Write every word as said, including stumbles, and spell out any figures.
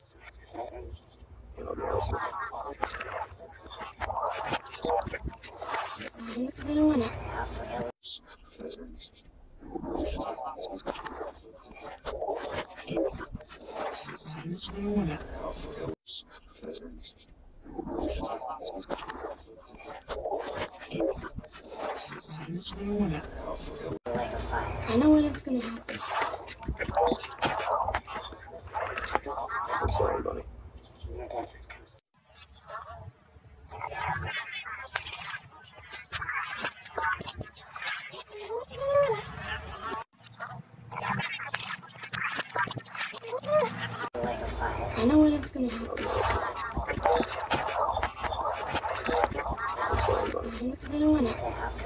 Who's gonna win it? Who's gonna win it? Who's gonna win it? I know when it's gonna happen. Sorry, buddy. I know when it's gonna happen. Sorry, buddy. Who's gonna win it?